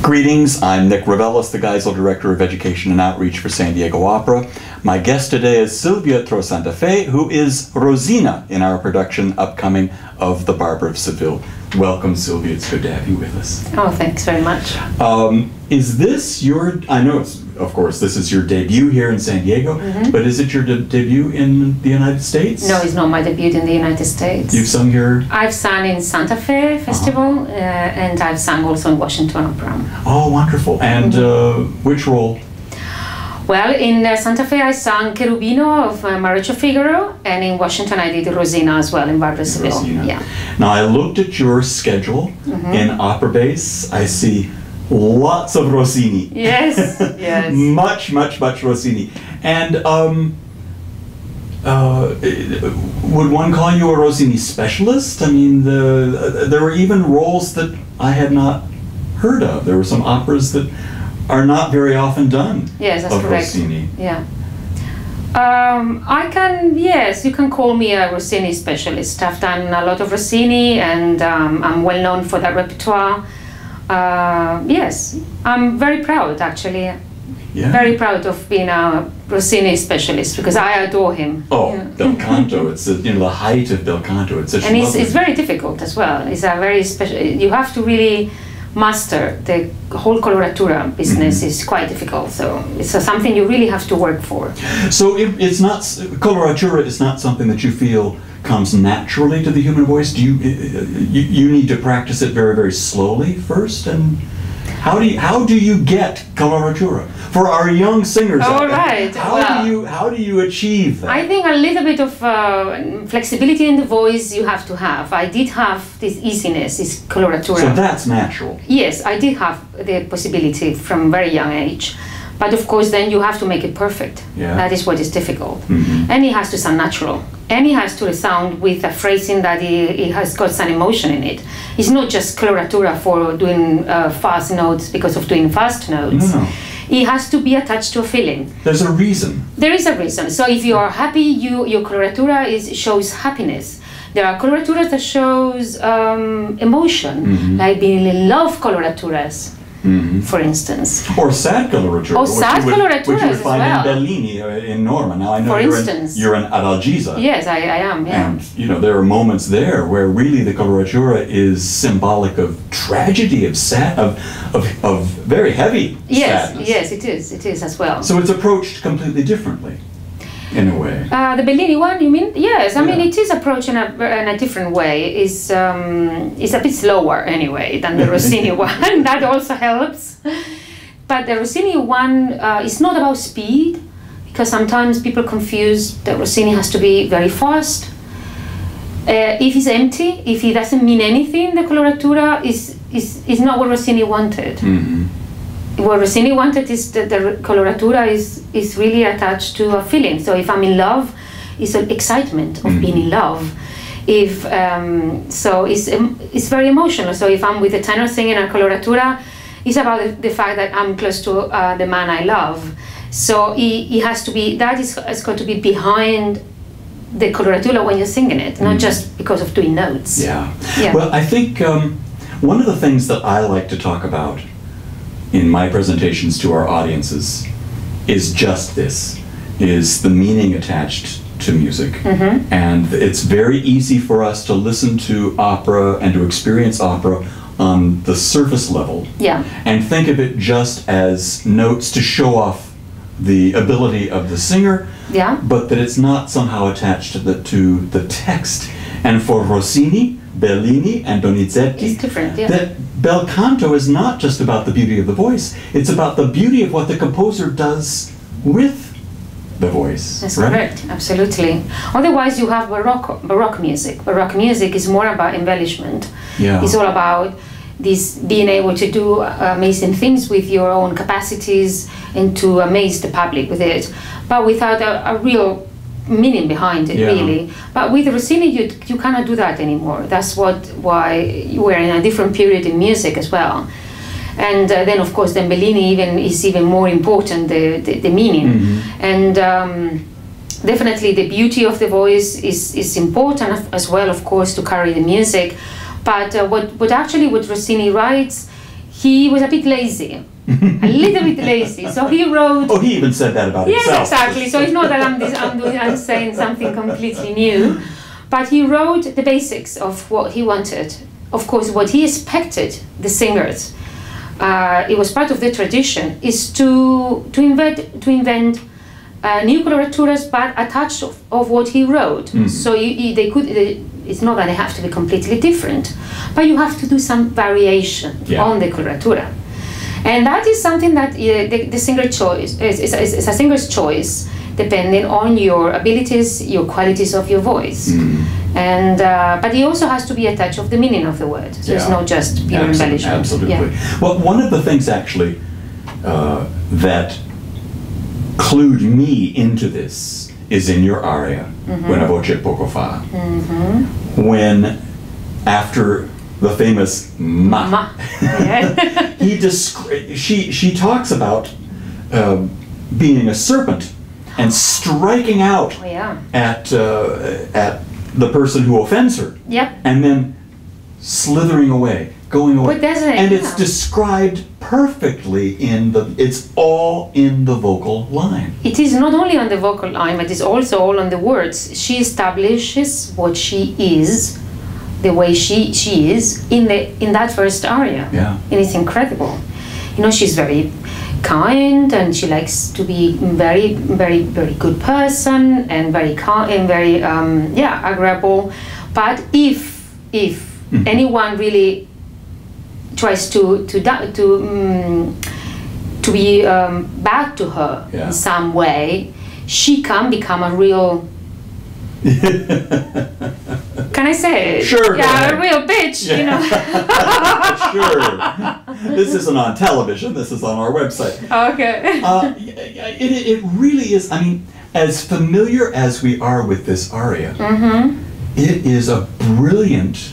Greetings, I'm Nick Reveles, the Geisel Director of Education and Outreach for San Diego Opera. My guest today is Silvia Tro Santafe, who is Rosina in our production upcoming of The Barber of Seville. Welcome, Silvia. It's good to have you with us. Oh, thanks very much. Is this your, I know it's, of course, this is your debut here in San Diego, but is it your debut in the United States? No, it's not my debut in the United States. You've sung here? I've sung in Santa Fe Festival, and I've sung also in Washington Opera. Oh, wonderful. And which role? Well, in Santa Fe I sang Cherubino of Marriage of Figaro, and in Washington I did Rosina as well in Barber of Seville. Rosina. Yeah. Now I looked at your schedule in Opera Base. I see lots of Rossini. Yes, yes. much Rossini. And would one call you a Rossini specialist? I mean, there were even roles that I had not heard of. There were some operas that are not very often done. Yes, that's correct. Rossini. Yeah. Yes, you can call me a Rossini specialist. I've done a lot of Rossini, and I'm well known for that repertoire. Yes, I'm very proud, actually. Yeah. Very proud of being a Rossini specialist, because I adore him. Oh, Yeah. Bel Canto, it's the height of Bel Canto. It's such And lovely. it's very difficult as well. It's a very special, you have to really master the whole coloratura business. Is quite difficult, so it's something you really have to work for. So it's not, coloratura is not something that you feel comes naturally to the human voice. Do you need to practice it very slowly first? And how do you get coloratura for our young singers? All right. How do you achieve that? I think a little bit of flexibility in the voice you have to have. I did have this easiness, this coloratura. So that's natural. Yes, I did have the possibility from very young age. But of course, then you have to make it perfect. Yeah. That is what is difficult. And it has to sound natural. And it has to sound with a phrasing that it has got some emotion in it. It's not just coloratura for doing fast notes because of doing fast notes. No. It has to be attached to a feeling. There's a reason. There is a reason. So if you are happy, your coloratura shows happiness. There are coloraturas that shows emotion, like being in love coloraturas. For instance. Or sad coloratura. Or sad coloraturas which you would as find well. in Bellini, in Norma. Now I know you're in Adalgisa. Yes, I am, yeah. And there are moments there where really the coloratura is symbolic of tragedy, of very heavy sadness. Yes, it is as well. So it's approached completely differently, in a way. The Bellini one, you mean? Yes, I mean it is approached in a different way. It's a bit slower anyway than the Rossini one. That also helps. But the Rossini one is not about speed, because sometimes people confuse that Rossini has to be very fast. If it's empty, if it doesn't mean anything, the coloratura is not what Rossini wanted. What Rossini wanted is that the coloratura is really attached to a feeling. So if I'm in love, it's an excitement of being in love. If so, it's very emotional. So if I'm with the tenor singing a coloratura, it's about the fact that I'm close to the man I love. So it has to be, that is got to be behind the coloratura when you're singing it, not just because of doing notes. Yeah. Well, I think one of the things that I like to talk about in my presentations to our audiences is just this, is the meaning attached to music. And it's very easy for us to listen to opera and to experience opera on the surface level and think of it just as notes to show off the ability of the singer, but that it's not somehow attached to the text. And for Rossini, Bellini, and Donizetti, it's different, that Bel Canto is not just about the beauty of the voice, it's about the beauty of what the composer does with the voice. That's correct, absolutely. Otherwise you have Baroque music. Baroque music is more about embellishment. It's all about this being able to do amazing things with your own capacities and to amaze the public with it, but without a real meaning behind it, really. But with Rossini, you cannot do that anymore. That's why we're in a different period in music as well. And then, of course, then Bellini is even more important, the meaning. And definitely the beauty of the voice is important as well, of course, to carry the music. But what Rossini writes, he was a bit lazy. A little bit lazy. So he wrote... Oh, he even said that about himself. Yes, exactly. So it's not that I'm saying something completely new. But he wrote the basics of what he wanted. Of course, what he expected the singers, it was part of the tradition, is to invent new coloraturas, but a touch of what he wrote. So they could... It's not that they have to be completely different, but you have to do some variation on the coloratura. And that is something that the singer choice is a singer's choice, depending on your abilities, your qualities of your voice. And but it also has to be a touch of the meaning of the word. So it's not just pure embellishment. Absolutely. Well, one of the things actually that clued me into this is in your aria, Buona voce poco fa, when after the famous ma. She talks about being a serpent and striking out at the person who offends her, and then slithering away, going away. And it's described perfectly it's all in the vocal line. It is not only on the vocal line, but it's also all on the words. She establishes what she is, the way she is in that first aria. And it's incredible. You know, she's very kind, and she likes to be very, very, very good person, and very kind and very agreeable. But if anyone really tries to be bad to her in some way, she can become a real can I say it? Sure. Yeah, a real bitch, you know. Sure. This isn't on television, this is on our website. Okay. It really is, I mean, as familiar as we are with this aria, it is a brilliant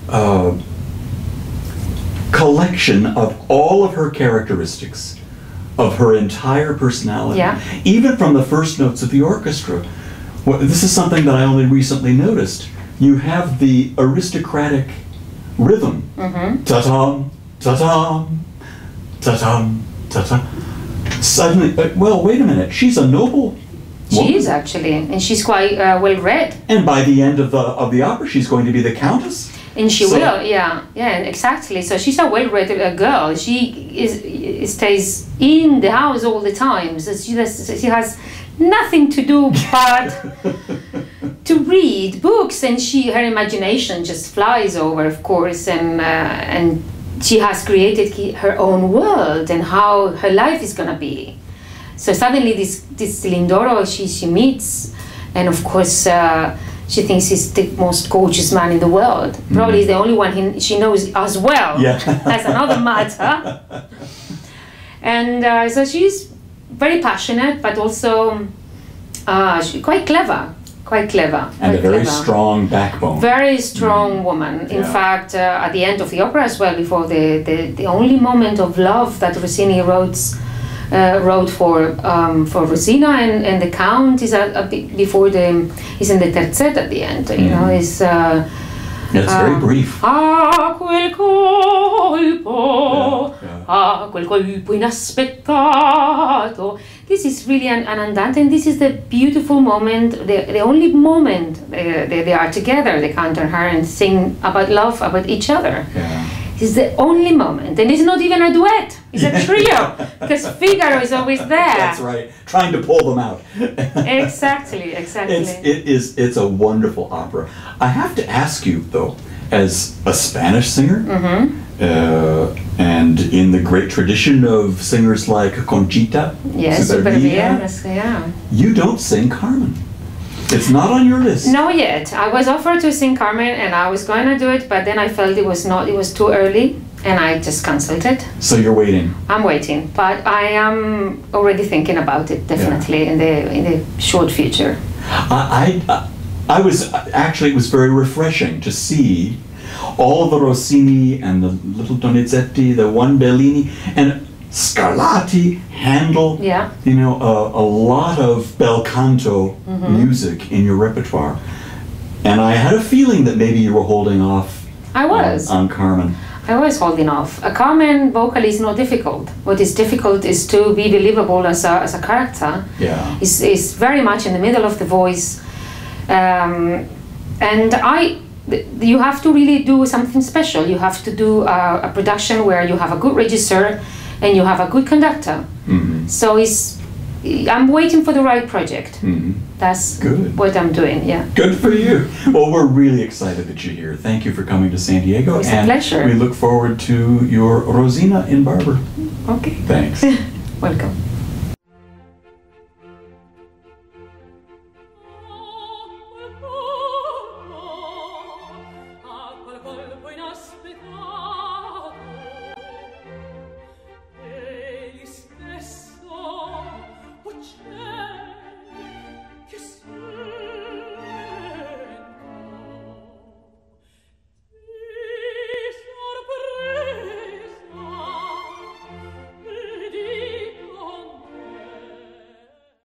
collection of all of her characteristics, of her entire personality, even from the first notes of the orchestra. Well, this is something that I only recently noticed. You have the aristocratic rhythm. Ta-tam, ta-tam, ta-tam, ta-tam. Suddenly, well, wait a minute, she's a noble woman. She is actually, and she's quite well read. And by the end of the opera, she's going to be the countess. And she will, exactly. So she's a well-read girl. She stays in the house all the time. So she has nothing to do but to read books, and her imagination just flies over, of course, and she has created her own world and how her life is gonna be. So suddenly this Lindoro she meets, and of course she thinks he's the most gorgeous man in the world. Probably he's the only one she knows as well. That's another matter. And so she's very passionate, but also she's quite clever. And a very strong backbone. Very strong woman. In fact, at the end of the opera as well, before the only moment of love that Rossini wrote for Rosina and the Count is a bit before is in the terzet at the end. You know, is. It's very brief. Quel colpo inaspettato. This is really an andante, and this is the beautiful moment, the only moment they are together, the Count and her, and sing about love, about each other. It's the only moment, and it's not even a duet, it's a trio, because Figaro is always there. That's right, trying to pull them out. Exactly. It's a wonderful opera. I have to ask you, though, as a Spanish singer, and in the great tradition of singers like Conchita, you don't sing Carmen. It's not on your list. Not yet. I was offered to sing Carmen, and I was going to do it, but then I felt it was too early, and I just cancelled it. So you're waiting. I'm waiting, but I am already thinking about it, definitely, in the short future. I was actually, it was very refreshing to see all of the Rossini and the little Donizetti, the one Bellini, and Scarlatti, Handel, you know, a lot of bel canto music in your repertoire. And I had a feeling that maybe you were holding off on Carmen. I was holding off. A Carmen vocal is not difficult. What is difficult is to be believable as a character. Yeah. Is very much in the middle of the voice. And you have to really do something special. You have to do a production where you have a good regisseur and you have a good conductor. Mm-hmm. So I'm waiting for the right project. Mm-hmm. That's good. What I'm doing, yeah. Good for you. Well, we're really excited that you're here. Thank you for coming to San Diego. It's a pleasure. We look forward to your Rosina in Barber. Okay. Thanks. Welcome.